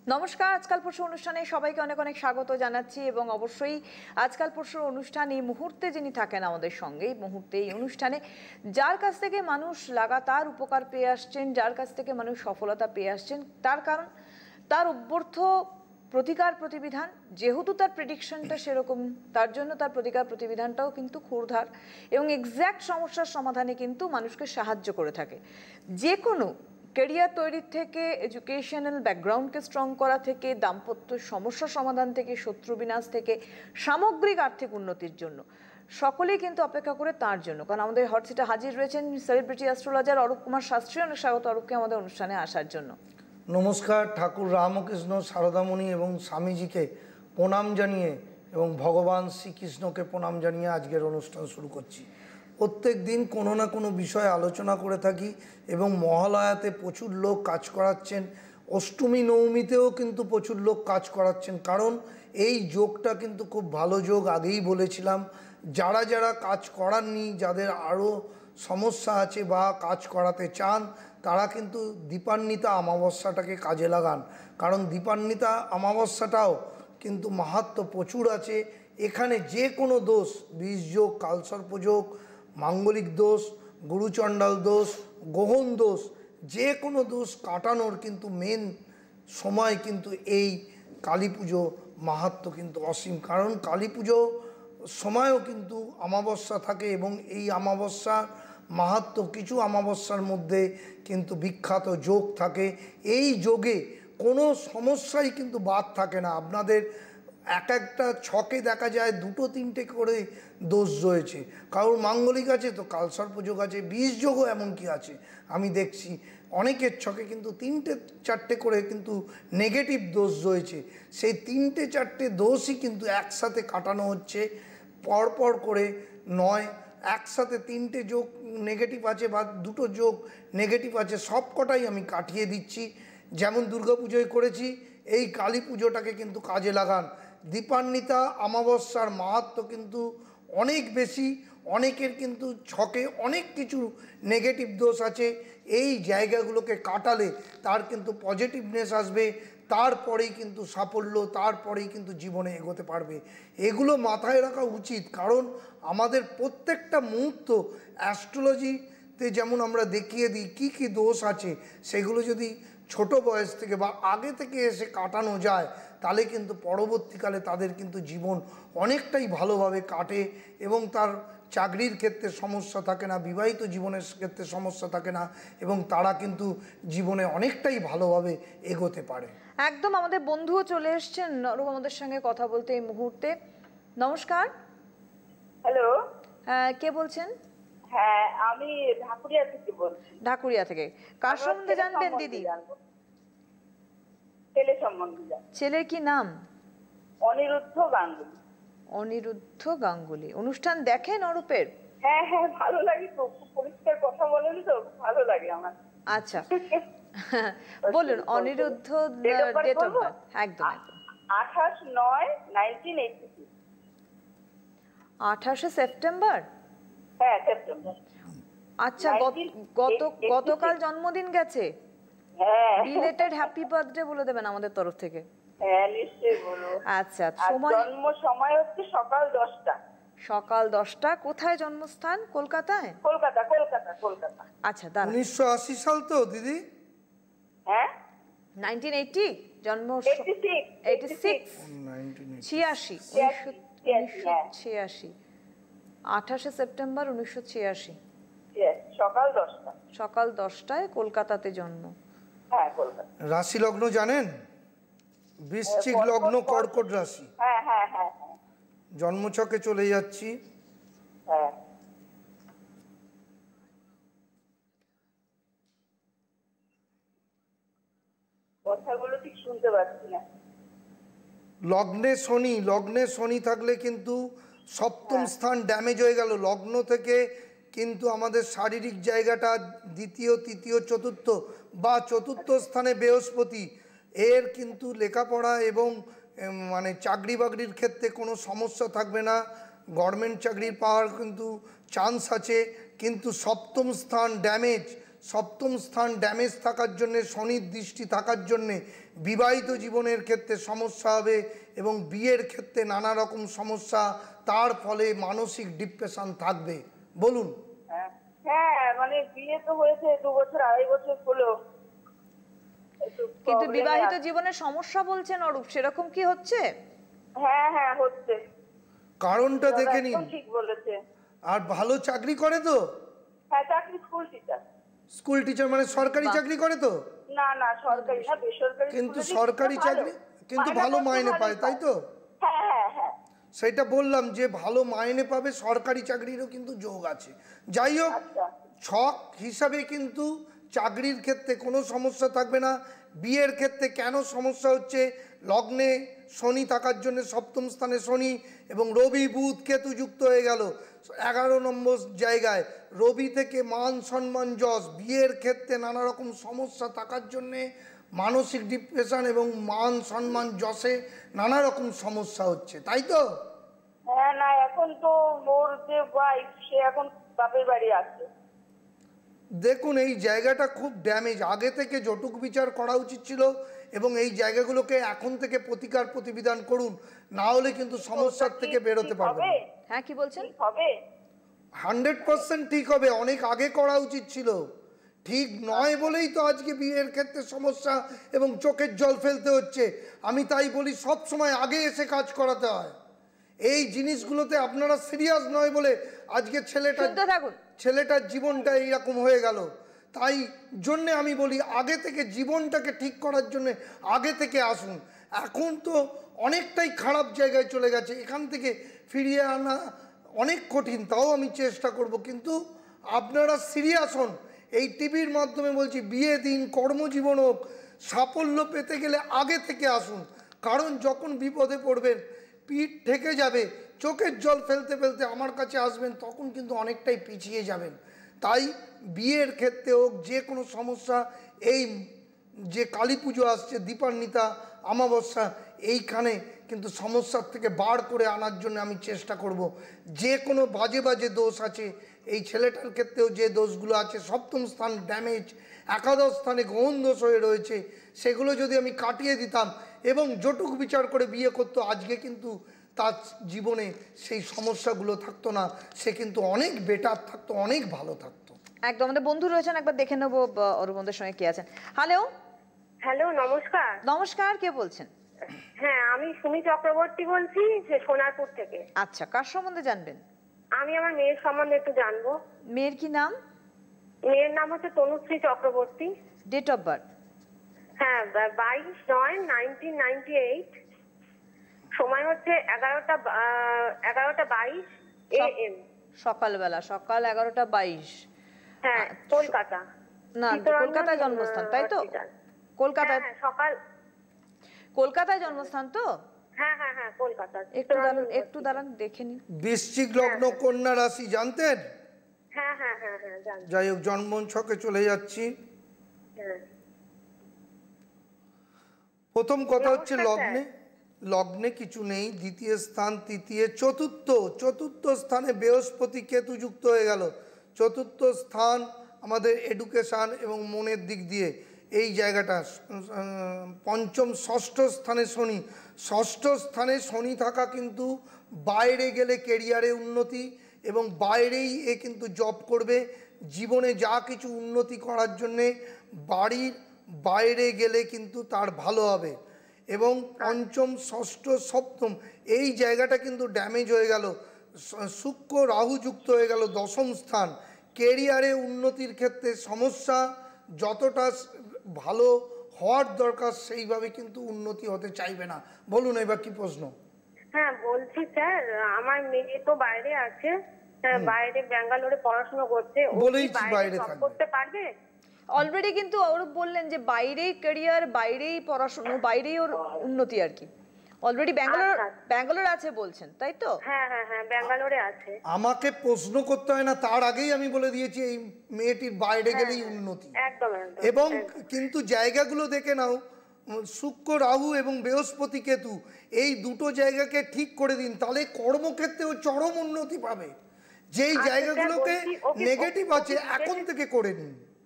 নমস্কার, আজকাল পরশু অনুষ্ঠানে সবাইকে অনেক অনেক স্বাগত জানাচ্ছি এবং অবশ্যই আজকাল পরশু অনুষ্ঠান এই মুহূর্তে যিনি থাকেন আমাদের সঙ্গে, এই মুহূর্তে এই অনুষ্ঠানে যার কাছ থেকে মানুষ লাগাতার উপকার পেয়ে আসছেন, যার কাছ থেকে মানুষ সফলতা পেয়ে আসছেন, তার কারণ তার অভ্যর্থ প্রতিকার প্রতিবিধান, যেহেতু তার প্রেডিকশনটা সেরকম, তার জন্য তার প্রতিকার প্রতিবিধানটাও কিন্তু ক্ষুরধার এবং এক্স্যাক্ট সমস্যার সমাধানে কিন্তু মানুষকে সাহায্য করে থাকে। যে কোনো ক্যারিয়ার তৈরির থেকে, এডুকেশনাল ব্যাকগ্রাউন্ডকে স্ট্রং করা থেকে, দাম্পত্য সমস্যা সমাধান থেকে, শত্রু বিনাশ থেকে, সামগ্রিক আর্থিক উন্নতির জন্য সকলেই কিন্তু অপেক্ষা করে তার জন্য। কারণ আমাদের হট সিটে হাজির রয়েছেন সেলিব্রিটি অ্যাস্ট্রোলজার অরূপ কুমার শাস্ত্রী। অনেক স্বাগত অরূপকে আমাদের অনুষ্ঠানে আসার জন্য। নমস্কার। ঠাকুর রামকৃষ্ণ সারদামণি এবং স্বামীজিকে প্রণাম জানিয়ে এবং ভগবান শ্রীকৃষ্ণকে প্রণাম জানিয়ে আজকের অনুষ্ঠান শুরু করছি। প্রত্যেক দিন কোনো না কোনো বিষয়ে আলোচনা করে থাকি এবং মহালয়াতে প্রচুর লোক কাজ করাচ্ছেন, অষ্টমী নবমীতেও কিন্তু প্রচুর লোক কাজ করাচ্ছেন। কারণ এই যোগটা কিন্তু খুব ভালো যোগ, আগেই বলেছিলাম। যারা যারা কাজ করাননি, যাদের আরও সমস্যা আছে বা কাজ করাতে চান, তারা কিন্তু দীপান্বিতা অমাবস্যাটাকে কাজে লাগান। কারণ দীপান্বিতা অমাবস্যাটাও কিন্তু মাহাত্ম্য প্রচুর আছে। এখানে যে কোনো দোষ, বীজযোগ, কালসর্পযোগ, মাঙ্গলিক দোষ, গুরুচণ্ডাল দোষ, গ্রহণ দোষ, যে কোনো দোষ কাটানোর কিন্তু মেন সময় কিন্তু এই কালী পুজো মাহাত্ম্য কিন্তু অসীম। কারণ কালী পুজো সময়ও কিন্তু অমাবস্যা থাকে এবং এই অমাবস্যার মাহাত্ম্য কিছু অমাবস্যার মধ্যে কিন্তু বিখ্যাত যোগ থাকে। এই যোগে কোনো সমস্যাই কিন্তু বাদ থাকে না। আপনাদের এক একটা ছকে দেখা যায় দুটো তিনটে করে দোষ রয়েছে। কারোর মাঙ্গলিক আছে তো কালসর্পযোগ আছে, বীজযোগও এমনকি আছে। আমি দেখছি অনেকের ছকে কিন্তু তিনটে চারটে করে কিন্তু নেগেটিভ দোষ রয়েছে। সেই তিনটে চারটে দোষই কিন্তু একসাথে কাটানো হচ্ছে, পরপর করে নয়, একসাথে তিনটে যোগ নেগেটিভ আছে বা দুটো যোগ নেগেটিভ আছে, সব কটাই আমি কাটিয়ে দিচ্ছি। যেমন দুর্গাপুজোয় করেছি, এই কালী পুজোটাকে কিন্তু কাজে লাগান। দীপান্বিতা অমাবস্যার মাহাত্ম্য কিন্তু অনেক বেশি। অনেকের কিন্তু ছকে অনেক কিছু নেগেটিভ দোষ আছে, এই জায়গাগুলোকে কাটালে তার কিন্তু পজিটিভনেস আসবে, তারপরেই কিন্তু সাফল্য, তারপরেই কিন্তু জীবনে এগোতে পারবে। এগুলো মাথায় রাখা উচিত। কারণ আমাদের প্রত্যেকটা মুহূর্ত অ্যাস্ট্রোলজিতে যেমন আমরা দেখিয়ে দিই কী কী দোষ আছে, সেগুলো যদি ছোট বয়স থেকে বা আগে থেকে এসে কাটানো যায়, তাহলে কিন্তু পরবর্তীকালে তাদের কিন্তু জীবন অনেকটাই ভালোভাবে কাটে এবং তার চাকরির ক্ষেত্রে সমস্যা থাকে না, বিবাহিত জীবনের ক্ষেত্রে সমস্যা থাকে না এবং তারা কিন্তু জীবনে অনেকটাই ভালোভাবে এগোতে পারে। একদম। আমাদের বন্ধুও চলে এসছেন আমাদের সঙ্গে কথা বলতে এই মুহূর্তে। নমস্কার। হ্যালো। হ্যাঁ, কে বলছেন? হ্যাঁ, আমি ঢাকুরিয়া থেকে বলছি। ঢাকুরিয়া থেকে। কার সম্বন্ধে জানবেন দিদি? ছেলে সম্বন্ধে। ছেলের কি নাম? অনিরুদ্ধ গাঙ্গুলি। অনিরুদ্ধ গাঙ্গুলি। অনুষ্ঠান দেখেন অরূপের? হ্যাঁ হ্যাঁ, ভালো লাগে তো, খুব পরিষ্কার কথা বলেন তো, ভালো লাগে আমার। আচ্ছা, বলুন অনিরুদ্ধ ডেট অফ বার্থ। একদম 28/9/1986। 28 সেপ্টেম্বর। হ্যাঁ, সেপ্টেম্বর। আচ্ছা, গতকাল জন্মদিন গেছে। হ্যাঁ, রিলেটেড হ্যাপি বার্থডে বলে দেবেন আমাদের তরফ থেকে। হ্যাঁ, নিশ্চয়ই বলবো। আচ্ছা, সময়? জন্ম সময় হচ্ছে সকাল 10টা। সকাল 10টা। কোথায় জন্মস্থান? কলকাতায়? কলকাতা কলকাতা কলকাতা। আচ্ছা, দাঁড়ান। 1980 সাল তো দিদি? হ্যাঁ, 1980 জন্ম। 86 86 1986। 28 সেপ্টেম্বর 1986। সকাল 10টা। সকাল 10টায় কলকাতাতে জন্ম। হ্যাঁ, কলকাতা। রাশি লগ্ন জানেন? বৃশ্চিক লগ্ন, কর্কট রাশি। হ্যাঁ হ্যাঁ হ্যাঁ হ্যাঁ। জন্মছকে চলে যাচ্ছি। হ্যাঁ, কথাগুলো ঠিক শুনতে পাচ্ছি না। লগ্নে শনি থাকলে কিন্তু সপ্তম স্থান ড্যামেজ হয়ে গেল। লগ্ন থেকে কিন্তু আমাদের শারীরিক জায়গাটা দ্বিতীয়, তৃতীয়, চতুর্থ বা চতুর্থ স্থানে বৃহস্পতি, এর কিন্তু লেখাপড়া এবং মানে চাকরি বাকরির ক্ষেত্রে কোনো সমস্যা থাকবে না। গভর্নমেন্ট চাকরির পাওয়ার কিন্তু চান্স আছে, কিন্তু সপ্তম স্থান ড্যামেজ, সপ্তম স্থান ড্যামেজ থাকার জন্যে, শনির দৃষ্টি থাকার জন্যে বিবাহিত জীবনের ক্ষেত্রে সমস্যা হবে এবং বিয়ের ক্ষেত্রে নানা রকম সমস্যা, তার ফলে মানসিক ডিপ্রেশন থাকবে। বলুন। হ্যাঁ, মানে বিয়ে তো হয়েছে 2 বছর 2.5 বছর হলো, কিন্তু বিবাহিত জীবনের সমস্যা বলছেন অরূপ, সেরকম কি হচ্ছে? হ্যাঁ হ্যাঁ হচ্ছে। কারণটা দেখে নিন। ঠিক বলেছে। আর ভালো চাকরি করে তো? হ্যাঁ, চাকরি স্কুল টিচার। স্কুল টিচার মানে সরকারি চাকরি করে তো? না না, সরকারি না, বেসরকারি। কিন্তু সরকারি চাকরি কিন্তু ভালো মাইনে পায়, তাই তো? হ্যাঁ হ্যাঁ হ্যাঁ, সেটা বললাম যে ভালো মাইনে পাবে, সরকারি চাকরিরও কিন্তু যোগ আছে। যাই হোক, ছক হিসাবে কিন্তু চাকরির ক্ষেত্রে কোনো সমস্যা থাকবে না। বিয়ের ক্ষেত্রে কেন সমস্যা হচ্ছে, লগ্নে শনি থাকার জন্য, সপ্তম স্থানে শনি এবং রবি বুধ কেতু যুক্ত হয়ে গেল 11 নম্বর জায়গায়। রবি থেকে মান সম্মান যশ, বিয়ের ক্ষেত্রে নানা রকম সমস্যা থাকার জন্যে মানসিক ডিপ্রেশন এবং মান সম্মান যশে নানা রকম সমস্যা হচ্ছে, তাই তো? হ্যাঁ, না এখন তো মোর যে ওয়াইফ সে এখন বাপের বাড়ি আছে। দেখুন, এই জায়গাটা খুব ড্যামেজ, আগে থেকে জটুক বিচার করা উচিত ছিল এবং এই জায়গাগুলোকে এখন থেকে প্রতিকার প্রতিবিধান করুন, না হলে কিন্তু সমস্যার থেকে বেরোতে পারবে না। হ্যাঁ, কি বলছেন? হবে 100% ঠিক হবে, অনেক আগে করা উচিত ছিল। ঠিক নয় বলেই তো আজকে বিয়ের ক্ষেত্রে সমস্যা এবং চোখের জল ফেলতে হচ্ছে। আমি তাই বলি সব সময় আগে এসে কাজ করাতে হয়। এই জিনিসগুলোতে আপনারা সিরিয়াস নয় বলে আজকে ছেলেটার জীবনটা এইরকম হয়ে গেল। তাই জন্যে আমি বলি আগে থেকে জীবনটাকে ঠিক করার জন্য আগে থেকে আসুন। এখন তো অনেকটাই খারাপ জায়গায় চলে গেছে, এখান থেকে ফিরিয়ে আনা অনেক কঠিন, তাও আমি চেষ্টা করব। কিন্তু আপনারা সিরিয়াস হন। এই টিভির মাধ্যমে বলছি, বিয়ে দিন, কর্মজীবন হোক, সাফল্য পেতে গেলে আগে থেকে আসুন। কারণ যখন বিপদে পড়বেন, পিঠ ঠেকে যাবে, চোখের জল ফেলতে ফেলতে আমার কাছে আসবেন, তখন কিন্তু অনেকটাই পিছিয়ে যাবেন। তাই বিয়ের ক্ষেত্রে হোক, যে কোনো সমস্যা, এই যে কালী পুজো আসছে, দীপান্বিতা অমাবস্যা, এইখানে কিন্তু সমস্যার থেকে বার করে আনার জন্য আমি চেষ্টা করব। যে কোনো বাজে বাজে দোষ আছে, এই ছেলেটার ক্ষেত্রেও যে দোষগুলো আছে, সপ্তম স্থান ড্যামেজ, একাদশ স্থানে গহন দোষ হয়ে রয়েছে, সেগুলো যদি আমি কাটিয়ে দিতাম এবং জটুক বিচার করে বিয়ে করতো, আজকে কিন্তু তার জীবনে সেই সমস্যাগুলো থাকতো না, সে কিন্তু অনেক বেটার থাকতো, অনেক ভালো থাকতো। একদম। আমাদের বন্ধু রয়েছেন, একবার দেখে নেবো অরুণদের সঙ্গে কি আছেন। হ্যালো হ্যালো, নমস্কার। নমস্কার, কে বলছেন? হ্যাঁ, আমি সুমি চক্রবর্তী বলছি, সোনারপুর থেকে। আচ্ছা, কার সম্বন্ধে জানবেন? আমি আমার মেয়ের সম্বন্ধে একটু জানবো। মেয়ের কি নাম? মেয়ের নাম হচ্ছে Tanushree Chakraborty. Date of birth? হ্যাঁ, 22/9/1998। সময় হচ্ছে 11:22 AM। সকালবেলা, সকাল 11:22। হ্যাঁ, কলকাতা। না, কলকাতায় জন্মস্থান, তাই তো? কলকাতায় সকাল, কলকাতায় জন্মস্থান তো? হ্যাঁ হ্যাঁ হ্যাঁ, কলকাতা। একটু দাঁড়ান, দেখে নিন। বৃশ্চিক লগ্ন, কন্যা রাশি, জানতেন? হ্যাঁ হ্যাঁ হ্যাঁ হ্যাঁ, জানি। যাই হোক, জন্ম ছকে চলে যাচ্ছি। হ্যাঁ, প্রথম কথা হচ্ছে লগ্নে কিছু নেই, দ্বিতীয় স্থান, তৃতীয়, চতুর্থ স্থানে বৃহস্পতি কেতু যুক্ত হয়ে গেল। চতুর্থ স্থান আমাদের এডুকেশান এবং মনের দিক দিয়ে এই জায়গাটা। পঞ্চম, ষষ্ঠ স্থানে শনি। ষষ্ঠ স্থানে শনি থাকা কিন্তু বাইরে গেলে কেরিয়ারে উন্নতি এবং বাইরেই এ কিন্তু জব করবে। জীবনে যা কিছু উন্নতি করার জন্যে বাড়ির বাইরে গেলে কিন্তু তার ভালো হবে। এবং পঞ্চম, ষষ্ঠ, সপ্তম এই জায়গাটা কিন্তু ড্যামেজ হয়ে গেল। শুক্র রাহু যুক্ত হয়ে গেল দশম স্থান। কেরিয়ারে উন্নতির ক্ষেত্রে সমস্যা, যতটা ভালো হওয়ার দরকার সেইভাবে কিন্তু উন্নতি হতে চাইবে না। বলুন এবার কি প্রশ্ন? হ্যাঁ বলছি স্যার, আমার মেয়ে তো বাইরে আছে, বাইরে ব্যাঙ্গালোরে পড়াশোনা করছে, ও কি বাইরে করতে পারবে? অলরেডি কিন্তু অরূপ বললেন যে বাইরেই ক্যারিয়ার, বাইরেই পড়াশোনা, বাইরেই ওর উন্নতি আর কি। অলরেডি ব্যাঙ্গালোর আছে বলছেন, তাই তো? হ্যাঁ হ্যাঁ হ্যাঁ, ব্যাঙ্গালোরে আছে। আমাকে প্রশ্ন করতে হয় না, তার আগেই আমি বলে দিয়েছি এই মেয়েটির বাইরে গেলেই উন্নতি। একদম। এবং কিন্তু জায়গাগুলো দেখে নাও, শুক্র রাহু এবং বৃহস্পতি কেতু এই দুটো জায়গাকে ঠিক করে দিন, তাহলে কর্মক্ষেত্রেও চরম উন্নতি পাবে। যেই জায়গাগুলোকে নেগেটিভ আছে এখন থেকে করে নিন।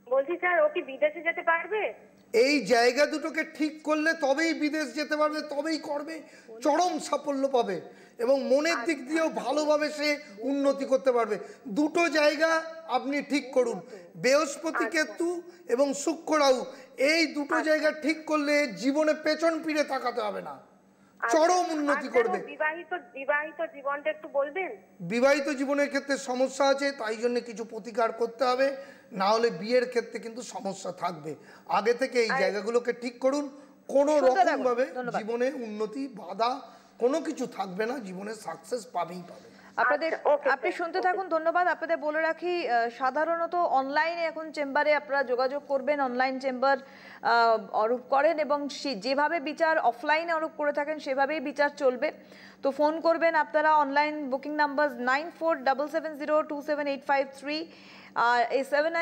বলছি স্যার ও কি বিদেশে যেতে পারবে? এই জায়গা দুটোকে ঠিক করলে তবেই বিদেশ যেতে পারবে, তবেই করবে চরম সাফল্য পাবে এবং মনের দিক দিয়েও ভালোভাবে সে উন্নতি করতে পারবে। দুটো জায়গা আপনি ঠিক করুন, বৃহস্পতি কেতু এবং শুক্র রাহু, এই দুটো জায়গা ঠিক করলে জীবনে পেছন ফিরে তাকাতে হবে না, চরম উন্নতি করবে। বিবাহিত জীবনটা একটু বলবেন? বিবাহিত জীবনের ক্ষেত্রে সমস্যা আছে, তাই জন্য কিছু প্রতিকার করতে হবে, না হলে বিয়ের ক্ষেত্রে কিন্তু সমস্যা থাকবে। আগে থেকে এই জায়গাগুলোকে ঠিক করুন, কোনো রকম ভাবে জীবনে উন্নতি বাধা কোনো কিছু থাকবে না, জীবনে সাকসেস পাবেই পাবে। আপনাদের আপনি শুনতে থাকুন, ধন্যবাদ। আপনাদের বলে রাখি সাধারণত অনলাইনে এখন চেম্বারে আপনারা যোগাযোগ করবেন, অনলাইন চেম্বার আরোপ করেন এবং যেভাবে বিচার অফলাইনে আরোপ করে থাকেন সেভাবেই বিচার চলবে। তো ফোন করবেন আপনারা, অনলাইন বুকিং নাম্বার 9477027853 আর এই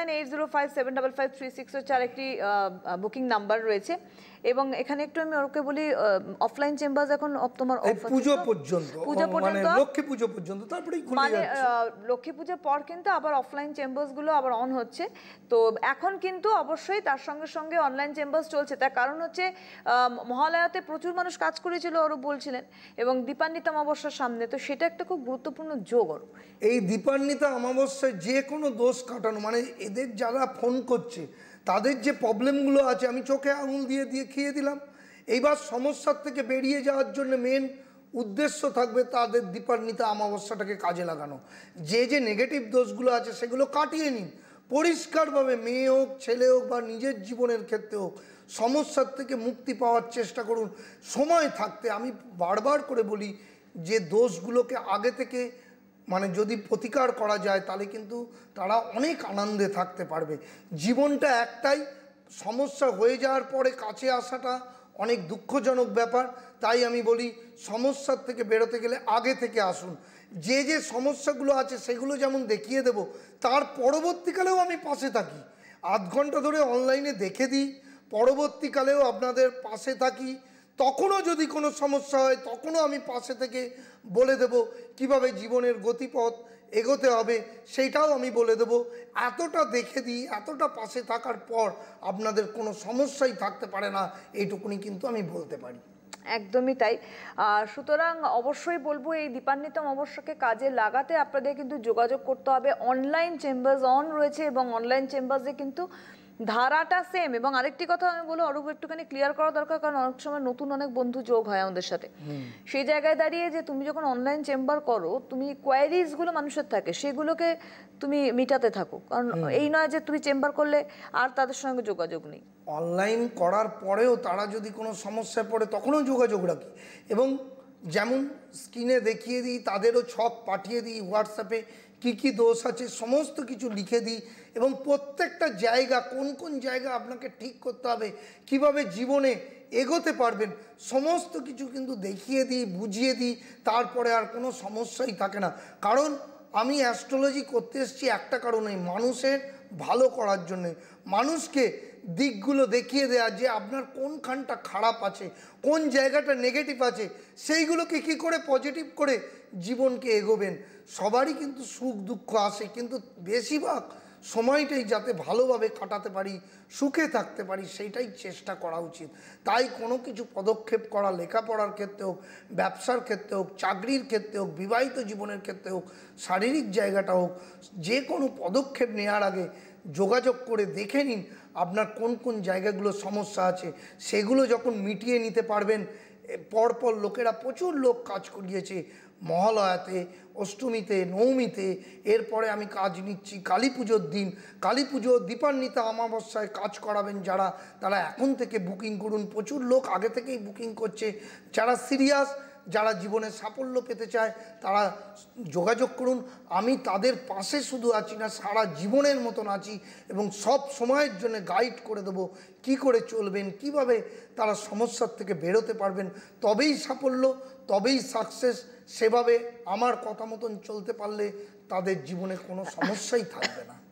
7980575536 হচ্ছে আরেকটি বুকিং নাম্বার রয়েছে। এবং এখানে একটু আমি ওকে বলি, অফলাইন চেম্বার এখন তোমার পুজো পর্যন্ত, মানে লক্ষ্মী পুজো পর্যন্ত, তারপরে মানে লক্ষ্মী পুজোর পর কিন্তু আবার অফলাইন চেম্বার্স গুলো আবার অন হচ্ছে। তো এখন কিন্তু অবশ্যই তার সঙ্গে সঙ্গে অনলাইন চেম্বার্স চলছে। তার কারণ হচ্ছে মহালয়াতে প্রচুর মানুষ কাজ করেছিল, আরও বলছিলেন, এবং দীপান্বিতা অমাবস্যার সামনে, তো সেটা একটা খুব গুরুত্বপূর্ণ যোগ। এই দীপান্বিতা অমাবস্যায় যে কোনো দোষ কাটানো, মানে এদের যারা ফোন করছে তাদের যে প্রবলেমগুলো আছে আমি চোখে আঙুল দিয়ে দেখিয়ে দিলাম। এইবার সমস্যার থেকে বেরিয়ে যাওয়ার জন্য মেন উদ্দেশ্য থাকবে তাদের দীপান্বিতা অমাবস্যাটাকে কাজে লাগানো। যে যে নেগেটিভ দোষগুলো আছে সেগুলো কাটিয়ে নিন পরিষ্কারভাবে, মেয়ে হোক ছেলে হোক বা নিজের জীবনের ক্ষেত্রে হোক, সমস্যার থেকে মুক্তি পাওয়ার চেষ্টা করুন সময় থাকতে। আমি বারবার করে বলি যে দোষগুলোকে আগে থেকে মানে যদি প্রতিকার করা যায় তাহলে কিন্তু তারা অনেক আনন্দে থাকতে পারবে। জীবনটা একটাই, সমস্যা হয়ে যাওয়ার পরে কাছে আসাটা অনেক দুঃখজনক ব্যাপার। তাই আমি বলি সমস্যার থেকে বেরোতে গেলে আগে থেকে আসুন। যে যে সমস্যাগুলো আছে সেগুলো যেমন দেখিয়ে দেব, তার পরবর্তীকালেও আমি পাশে থাকি, আধ ঘন্টা ধরে অনলাইনে দেখে দিই, পরবর্তীকালেও আপনাদের পাশে থাকি। তখনও যদি কোনো সমস্যা হয় তখনও আমি পাশে থেকে বলে দেব কিভাবে জীবনের গতিপথ এগোতে হবে, সেইটাও আমি বলে দেব। এতটা দেখে দিই, এতটা পাশে থাকার পর আপনাদের কোনো সমস্যাই থাকতে পারে না, এইটুকুনি কিন্তু আমি বলতে পারি। একদমই তাই। সুতরাং অবশ্যই বলবো এই দীপান্বিতা অমাবস্যাকে কাজে লাগাতে আপনাদের কিন্তু যোগাযোগ করতে হবে। অনলাইন চেম্বার্স অন রয়েছে এবং অনলাইন চেম্বার্সে কিন্তু ধারাটা সেম। এবং আরেকটি কথা আমি বলবো, আরও একটুখানি ক্লিয়ার করা দরকার, কারণ অনেক সময় নতুন অনেক বন্ধু যোগ হয় আমাদের সাথে। সেই জায়গায় দাঁড়িয়ে যে তুমি যখন অনলাইন চেম্বার করো, তুমি কোয়ারিজগুলো মানুষের থাকে সেগুলোকে তুমি মিটাতে থাকো, কারণ এই নয় যে তুমি চেম্বার করলে আর তাদের সঙ্গে যোগাযোগ নেই। অনলাইন করার পরেও তারা যদি কোনো সমস্যায় পড়ে তখনও যোগাযোগ রাখি এবং যেমন স্ক্রিনে দেখিয়ে দিই তাদেরও ছক পাঠিয়ে দিই, হোয়াটসঅ্যাপে কী কী দোষ আছে সমস্ত কিছু লিখে দিই এবং প্রত্যেকটা জায়গা কোন কোন জায়গা আপনাকে ঠিক করতে হবে, কিভাবে জীবনে এগোতে পারবেন, সমস্ত কিছু কিন্তু দেখিয়ে দিই, বুঝিয়ে দিই। তারপরে আর কোনো সমস্যাই থাকে না। কারণ আমি অ্যাস্ট্রোলজি করতে এসেছি একটা কারণেই, মানুষের ভালো করার জন্যে, মানুষকে দিকগুলো দেখিয়ে দেওয়া যে আপনার কোনখানটা খারাপ আছে, কোন জায়গাটা নেগেটিভ আছে, সেইগুলোকে কী করে পজিটিভ করে জীবনকে এগোবেন। সবারই কিন্তু সুখ দুঃখ আসে, কিন্তু বেশিরভাগ সময়টাই যাতে ভালোভাবে কাটাতে পারি, সুখে থাকতে পারি, সেইটাই চেষ্টা করা উচিত। তাই কোনো কিছু পদক্ষেপ করা, লেখাপড়ার ক্ষেত্রে হোক, ব্যবসার ক্ষেত্রে হোক, চাকরির ক্ষেত্রে হোক, বিবাহিত জীবনের ক্ষেত্রে হোক, শারীরিক জায়গাটা হোক, যে কোনো পদক্ষেপ নেওয়ার আগে যোগাযোগ করে দেখে নিন আপনার কোন কোন জায়গাগুলো সমস্যা আছে। সেগুলো যখন মিটিয়ে নিতে পারবেন, পরপর লোকেরা প্রচুর লোক কাজ করিয়েছে মহালয়াতে, অষ্টমীতে, নবমীতে, এরপরে আমি কাজ নিচ্ছি কালী পুজোর দিন। কালী পুজো দীপান্বিতা অমাবস্যায় কাজ করাবেন যারা, তারা এখন থেকে বুকিং করুন। প্রচুর লোক আগে থেকেই বুকিং করছে। যারা সিরিয়াস, যারা জীবনে সাফল্য পেতে চায় তারা যোগাযোগ করুন। আমি তাদের পাশে শুধু আছি না, সারা জীবনের মতন আছি এবং সব সময়ের জন্য গাইড করে দেবো কি করে চলবেন, কিভাবে তারা সমস্যার থেকে বেরোতে পারবেন। তবেই সাফল্য, তবেই সাকসেস। সেভাবে আমার কথা মতন চলতে পারলে তাদের জীবনে কোনো সমস্যাই থাকবে না।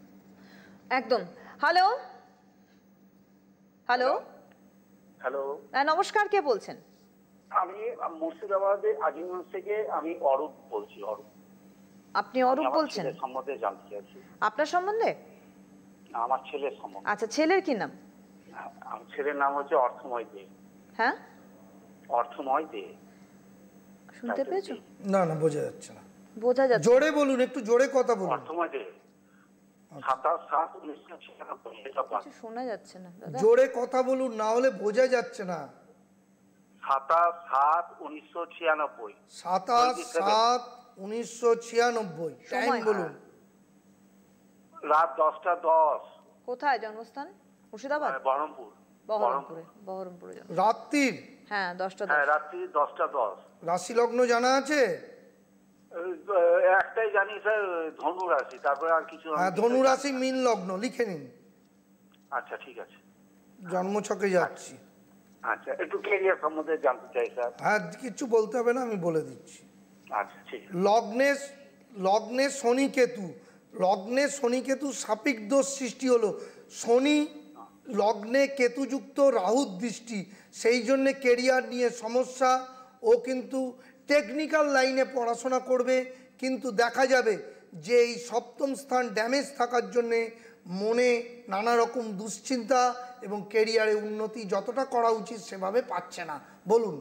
একদম। হ্যালো হ্যালো হ্যালো, নমস্কার, কে বলছেন? আমি মুর্শিদাবাদের আজিমগঞ্জ থেকে আমি অরূপ বলছি। অরূপ, আপনি অরূপ বলছেন? সম্বন্ধে জানতে চাইছি। আপনার সম্বন্ধে? আমার ছেলের সম্বন্ধে। আচ্ছা, ছেলের কি নাম? আমার ছেলের নাম হচ্ছে অর্থময় দে। হ্যাঁ, অর্থময় দে। শুনতে পেয়েছো? না না, বোঝা যাচ্ছে না। বোঝা যাচ্ছে। জোরে বলুন, একটু জোরে কথা বলুন। অর্থময় দে, 27/7/1996। শোনা যাচ্ছে না দাদা, জোরে কথা বলুন, না হলে বোঝা যাচ্ছে না। 27/7/1996। 27/7/1996। টাইম বলুন। রাত 10:10। কোথায় জন্মস্থান? মুর্শিদাবাদ? বহরমপুর। বহরমপুরে জন্ম। রাত্রির? হ্যাঁ, 10টা। হ্যাঁ, রাত্রি 10:10। রাশি লগ্ন জানা আছে? একটাই জানি স্যার, ধনু রাশি। তারপরে আর কিছু? হ্যাঁ, ধনু রাশি মীন লগ্ন, লিখে নিন। আচ্ছা, ঠিক আছে। জন্মছকে যাচ্ছি। আচ্ছা, একটু ক্যারিয়ার সম্বন্ধে জানতে চাই স্যার। হ্যাঁ, কিছু বলতে হবে না, আমি বলে দিচ্ছি। আচ্ছা, ঠিক আছে। লগ্নে শনি কেতু, লগ্নে শনি কেতু সাপিক দোষ সৃষ্টি হলো। শনি লগ্নে কেতুযুক্ত রাহুর দৃষ্টি, সেই জন্যে কেরিয়ার নিয়ে সমস্যা। ও কিন্তু টেকনিক্যাল লাইনে পড়াশোনা করবে, কিন্তু দেখা যাবে যে এই সপ্তম স্থান ড্যামেজ থাকার জন্যে মনে নানা রকম দুশ্চিন্তা এবং কেরিয়ারে উন্নতি যতটা করা উচিত সেভাবে পাচ্ছে না। বলুন।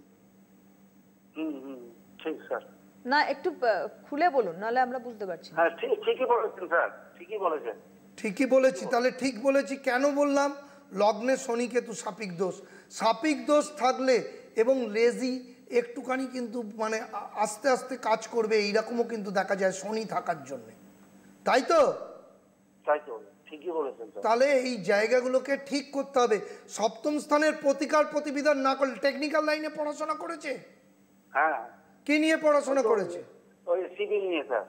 ঠিক স্যার। না, একটু খুলে বলুন, নাহলে আমরা বুঝতে পারছি। হ্যাঁ, ঠিকই বলেছেন স্যার, ঠিকই বলেছেন। ঠিকই বলেছি, তাহলে ঠিক বলেছি কেন বললাম? লগ্নে শনি কেতু সাপিক দোষ, সাপিক দোষ থাকলে এবং লেজি একটুখানি কিন্তু মানে আস্তে আস্তে কাজ করবে, এইরকমও কিন্তু দেখা যায় শনি থাকার জন্যে। তাই তো? তাই তো, ঠিকই বলেছেন। তাহলে এই জায়গাগুলোকে ঠিক করতে হবে। সপ্তম স্থানের প্রতিকার প্রতিবিধান না করলে, টেকনিক্যাল লাইনে পড়াশোনা করেছে? হ্যাঁ। কি নিয়ে পড়াশোনা করেছে? ওই সিভিল নিয়ে স্যার।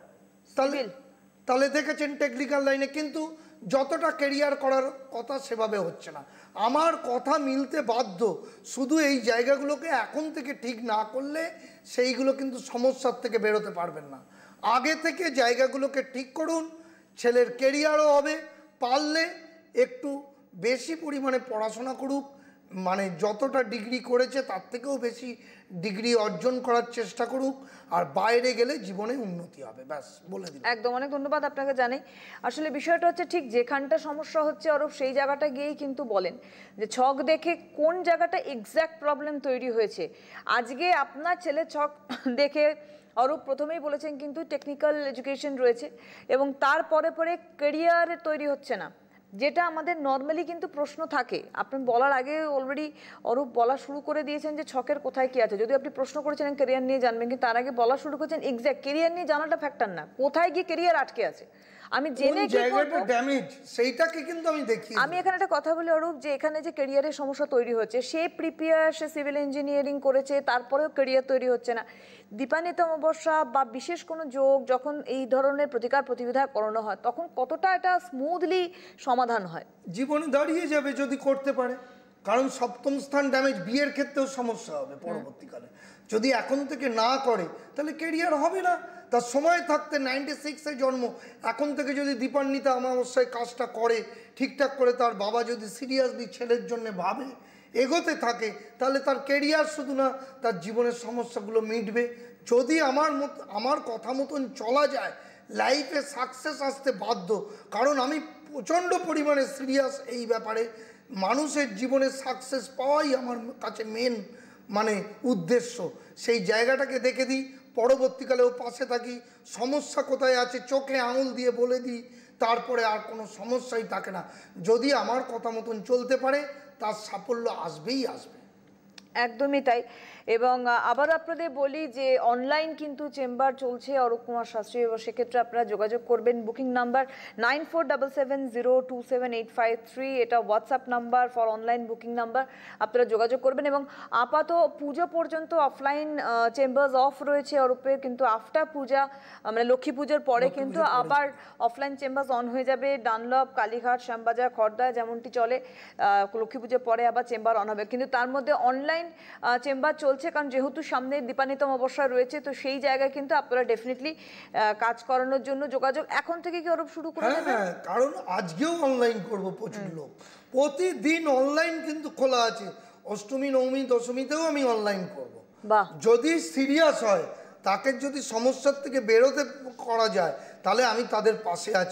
তাহলে দেখেছেন টেকনিক্যাল লাইনে কিন্তু যতটা কেরিয়ার করার কথা সেভাবে হচ্ছে না। আমার কথা মিলতে বাধ্য, শুধু এই জায়গাগুলোকে এখন থেকে ঠিক না করলে সেইগুলো কিন্তু সমস্যার থেকে বেরোতে পারবেন না। আগে থেকে জায়গাগুলোকে ঠিক করুন, ছেলের কেরিয়ারও হবে। পারলে একটু বেশি পরিমাণে পড়াশোনা করুক, মানে যতটা ডিগ্রি করেছে তার থেকেও বেশি ডিগ্রি অর্জন করার চেষ্টা করুক, আর বাইরে গেলে জীবনে উন্নতি হবে। ব্যাস বলে দিন। একদম, অনেক ধন্যবাদ আপনাকে জানাই। আসলে বিষয়টা হচ্ছে ঠিক যেখানটা সমস্যা হচ্ছে অরূপ, সেই জায়গাটা গিয়েই কিন্তু বলেন যে ছক দেখে কোন জায়গাটা এক্স্যাক্ট প্রবলেম তৈরি হয়েছে। আজকে আপনার ছেলে ছক দেখে অরূপ প্রথমেই বলেছেন কিন্তু টেকনিক্যাল এডুকেশন রয়েছে এবং তারপরে পরে ক্যারিয়ার তৈরি হচ্ছে না, যেটা আমাদের নর্মালি কিন্তু প্রশ্ন থাকে। আপনি বলার আগে অলরেডি অরূপ বলা শুরু করে দিয়েছেন যে ছকের কোথায় কি আছে। যদি আপনি প্রশ্ন করেছিলেন ক্যারিয়ার নিয়ে জানবেন, কিন্তু তার আগে বলা শুরু করেছেন এক্স্যাক্ট ক্যারিয়ার নিয়ে জানাটা ফ্যাক্টর না, কোথায় গিয়ে ক্যারিয়ার আটকে আছে আমি জেনে কি করব ড্যামেজ সেইটাকে কিন্তু আমি দেখি। আমি এখানে একটা কথা বলি অরূপ, যে এখানে যে ক্যারিয়ারের সমস্যা তৈরি হচ্ছে, সে প্রিপেয়ার, সে সিভিল ইঞ্জিনিয়ারিং করেছে, তারপরেও ক্যারিয়ার তৈরি হচ্ছে না। দীপান্বিতা অমাবস্যা বা বিশেষ কোনো যোগ যখন এই ধরনের প্রতিকার প্রতিবিধা করানো হয়, তখন কতটা এটা স্মুথলি সমাধান হয়? জীবনে দাঁড়িয়ে যাবে যদি করতে পারে, কারণ সপ্তম স্থান ড্যামেজ। বিয়ের ক্ষেত্রেও সমস্যা হবে পরবর্তীকালে যদি এখন থেকে না করে, তাহলে ক্যারিয়ার হবে না। তার সময় থাকতে 96-এ জন্ম, এখন থেকে যদি দীপান্বিতা অমাবস্যায় কাজটা করে ঠিকঠাক করে, তার বাবা যদি সিরিয়াসলি ছেলের জন্য ভাবে এগোতে থাকে, তাহলে তার ক্যারিয়ার শুধু না, তার জীবনের সমস্যাগুলো মিটবে। যদি আমার কথা মতন চলা যায়, লাইফে সাকসেস আসতে বাধ্য। কারণ আমি প্রচণ্ড পরিমাণে সিরিয়াস এই ব্যাপারে। মানুষের জীবনে সাকসেস পাওয়াই আমার কাছে মেন মানে উদ্দেশ্য। সেই জায়গাটাকে দেখে দিই, পরবর্তীকালেও পাশে থাকি, সমস্যা কোথায় আছে চোখে আঙুল দিয়ে বলে দিই, তারপরে আর কোনো সমস্যাই থাকে না। যদি আমার কথা মতন চলতে পারে, তার সাফল্য আসবেই আসবে। একদমই তাই। এবং আবার আপনাদের বলি যে অনলাইন কিন্তু চেম্বার চলছে অরূপ কুমার শাস্ত্রী, এবং সেক্ষেত্রে আপনারা যোগাযোগ করবেন। বুকিং নাম্বার 9477027853, এটা WhatsApp number for online booking number. আপনারা যোগাযোগ করবেন। এবং আপাতত পুজো পর্যন্ত অফলাইন চেম্বার্স অফ রয়েছে অরূপের, কিন্তু আফটার পূজা মানে লক্ষ্মী পুজোর পরে কিন্তু আবার অফলাইন চেম্বার্স অন হয়ে যাবে। ডানলপ, কালীঘাট, শ্যামবাজার, খড়দা যেমনটি চলে, লক্ষ্মী পুজোর পরে আবার চেম্বার অন হবে। কিন্তু তার মধ্যে অনলাইন চেম্বার চলছে, কারণ যেহেতু সামনে দীপান্বিতা অমাবস্যা রয়েছে, তো সেই জায়গায় কিন্তু আপনারা ডেফিনেটলি কাজ করানোর জন্য যোগাযোগ এখন থেকে কি অরূপ শুরু করে দেবেন? হ্যাঁ, কারণ আজকেও অনলাইন করব। প্রচুর লোক প্রতিদিন অনলাইন কিন্তু খোলা আছে। অষ্টমী, নবমী, দশমীতেও আমি অনলাইন করব। যদি সিরিয়াস হয়, তাকে যদি সমস্যার থেকে বেরোতে করা যায়, তাহলে আমি তাদের পাশে আছি।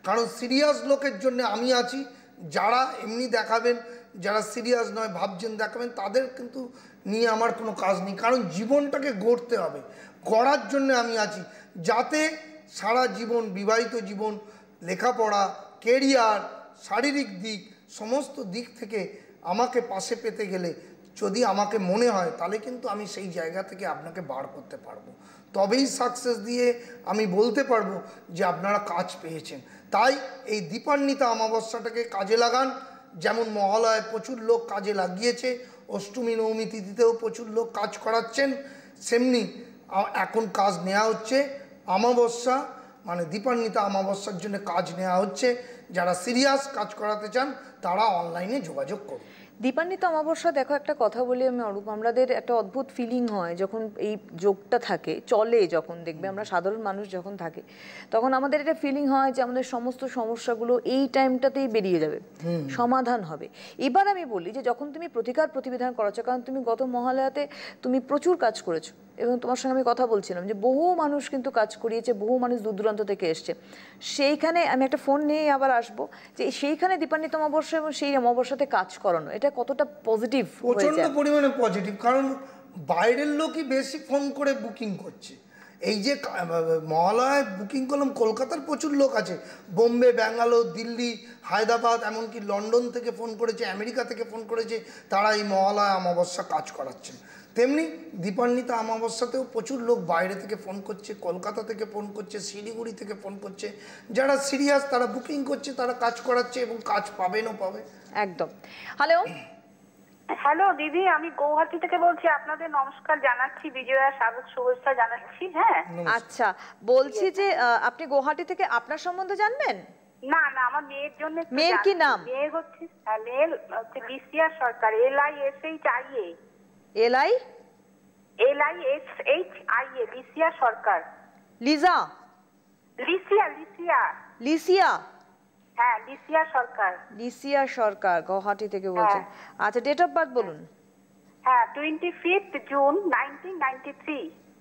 কারণ সিরিয়াস লোকের জন্য আমি আছি। যারা এমনি দেখাবেন, যারা সিরিয়াস নয় ভাবছেন দেখাবেন, তাদের কিন্তু নিয়ে আমার কোনো কাজ নেই। কারণ জীবনটাকে গড়তে হবে, গড়ার জন্য আমি আছি, যাতে সারা জীবন, বিবাহিত জীবন, লেখাপড়া, কেরিয়ার, শারীরিক দিক, সমস্ত দিক থেকে আমাকে পাশে পেতে গেলে যদি আমাকে মনে হয়, তাহলে কিন্তু আমি সেই জায়গা থেকে আপনাকে বার করতে পারবো। তবেই সাকসেস দিয়ে আমি বলতে পারবো যে আপনারা কাজ পেয়েছেন। তাই এই দীপান্বিতা অমাবস্যাটাকে কাজে লাগান। যেমন মহালয়ায় প্রচুর লোক কাজে লাগিয়েছে, অষ্টমী নবমী তিথিতেও প্রচুর লোক কাজ করাচ্ছেন, সেমনি এখন কাজ নেওয়া হচ্ছে। অমাবস্যা মানে দীপান্বিতা অমাবস্যার জন্য কাজ নেওয়া হচ্ছে। যারা সিরিয়াস কাজ করাতে চান তারা অনলাইনে যোগাযোগ করুন। দীপান্বিতা অমাবস্যা, দেখো একটা কথা বলি আমি অরূপ, আমাদের একটা অদ্ভুত ফিলিং হয় যখন এই যোগটা থাকে, চলে, যখন দেখবে আমরা সাধারণ মানুষ যখন থাকে, তখন আমাদের একটা ফিলিং হয় যে আমাদের সমস্ত সমস্যাগুলো এই টাইমটাতেই বেরিয়ে যাবে, সমাধান হবে। এবার আমি বলি যে যখন তুমি প্রতিকার প্রতিবিধান করাচ্ছ, কারণ তুমি গত মহালয়াতে তুমি প্রচুর কাজ করেছো এবং তোমার সঙ্গে আমি কথা বলছিলাম যে বহু মানুষ কিন্তু কাজ করিয়েছে, বহু মানুষ দূর দূরান্ত থেকে এসছে। সেইখানে আমি একটা ফোন নিয়ে আবার আসবো যে সেইখানে দীপান্বিতা অমাবস্যা এবং সেই অমাবস্যাতে কাজ করানো, এটা কতটা পজিটিভ? প্রচন্ড পরিমাণে পজিটিভ, কারণ বাইরের লোকই বেশি ফোন করে বুকিং করছে। এই যে মহালয়ায় বুকিং করলাম, কলকাতার প্রচুর লোক আছে, বোম্বে, ব্যাঙ্গালোর, দিল্লি, হায়দ্রাবাদ, এমনকি লন্ডন থেকে ফোন করেছে, আমেরিকা থেকে ফোন করেছে, তারা এই মহালয়া অমাবস্যা কাজ করাচ্ছেন। তেমনি দীপান্বিতা অমাবস্যাতেও প্রচুর লোক বাইরে থেকে ফোন করছে, কলকাতা থেকে ফোন করছে, শিলিগুড়ি থেকে ফোন করছে। যারা সিরিয়াস তারা বুকিং করছে, তারা কাজ করাচ্ছে এবং কাজ পাবেনও পাবে। একদম। হ্যালো হ্যালো দিদি, আমি গৌহাটি থেকে বলছি। আপনাদের নমস্কার জানাচ্ছি, বিজয়া স্বাগত শুভেচ্ছা জানাচ্ছি। হ্যাঁ, আচ্ছা, বলছি যে আপনি গৌহাটি থেকে আপনার সম্বন্ধে জানবেন? না না, আমার মেয়ের জন্য। মেয়ের কি নাম? মেয়ে হচ্ছে লিসিয়া সরকার, LISHIA। LISHIA, লিসিয়া সরকার। লিজা? লিসিয়া? হ্যাঁ, লিসিয়া সরকার। লিসিয়া সরকার গৌহাটি থেকে বলছেন। আচ্ছা, ডেট অফ বার্থ বলুন। হ্যাঁ, 25 জুন 1993।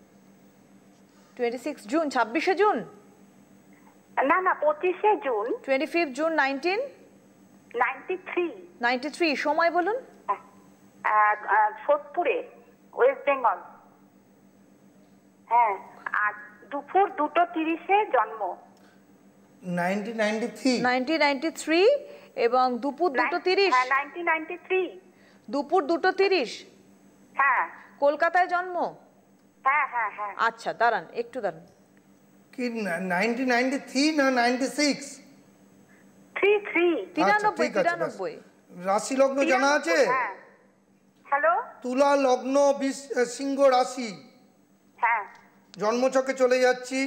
26 June, 26শে June? না না, 25শে জুন। 25 জুন 1993। সময় বলুন। সোদপুরে, ওয়েস্ট বেঙ্গল। হ্যাঁ, আর দুপুর 2:30-এ জন্ম। 1993 এবং দুপুর 2:30? হ্যাঁ, 1993 দুপুর 2:30। হ্যাঁ, কলকাতায় জন্ম? হ্যাঁ হ্যাঁ হ্যাঁ। আচ্ছা, দাঁড়ান একটু দাঁড়ান। কি 1993 না 96? 93। রাশি লগ্ন জানা আছে? হ্যালো, তুলা লগ্ন, সিংহ রাশি। হ্যাঁ, জন্মছকে চলে যাচ্ছি।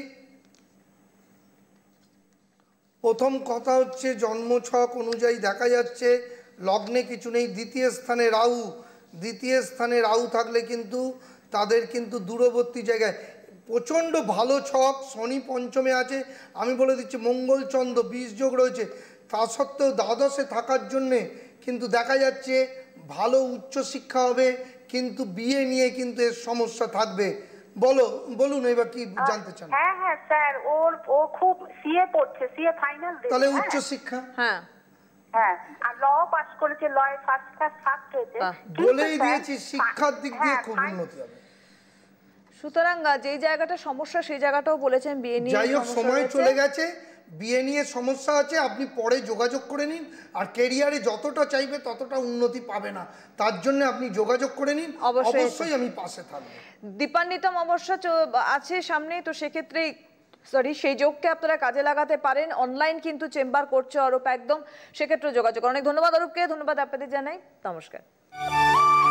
প্রথম কথা হচ্ছে জন্মছক অনুযায়ী দেখা যাচ্ছে লগ্নে কিছু নেই, দ্বিতীয় স্থানে রাহু। দ্বিতীয় স্থানে রাহু থাকলে কিন্তু তাদের কিন্তু দূরবর্তী জায়গায় প্রচণ্ড ভালো ছক। শনি পঞ্চমে আছে, আমি বলে দিচ্ছি মঙ্গল চন্দ্র 20 যোগ রয়েছে। তা সত্ত্বেও দ্বাদশে থাকার জন্যে কিন্তু দেখা যাচ্ছে ভালো উচ্চশিক্ষা হবে, কিন্তু বিয়ে নিয়ে কিন্তু এর সমস্যা থাকবে। বলুন এবার কি জানতে চান? হ্যাঁ হ্যাঁ স্যার, ও খুব সিএ পড়ছে, সিএ ফাইনাল দেবে। তাহলে উচ্চশিক্ষা? হ্যাঁ হ্যাঁ, আর ল পাস করেছে, লয়ে ফার্স্ট ক্লাস ফার্স্ট হয়েছে। বলেই দিয়েছি শিক্ষার দিক দিয়ে খুব উন্নতি হবে। সুতরাং যেই জায়গাটা সমস্যা সেই জায়গাটাও বলেছেন বিয়ে নিয়ে। যাই হোক, সময় চলে গেছে, বিয়ে নিয়ে সমস্যা আছে, আপনি পরে যোগাযোগ করে নিন। আর ক্যারিয়ারে যতটা চাইবে ততটা উন্নতি পাবে না, তার জন্য আপনি যোগাযোগ করে নিন, অবশ্যই আমি পাশে থাকবো। দীপান্বিতা অমাবস্যা আছে সামনে, তো সেক্ষেত্রে সেই যোগকে আপনারা কাজে লাগাতে পারেন। অনলাইন কিন্তু চেম্বার করছে অরূপ, একদম সেক্ষেত্রে যোগাযোগ। অনেক ধন্যবাদ অরূপকে, ধন্যবাদ আপনাদের জানাই, নমস্কার।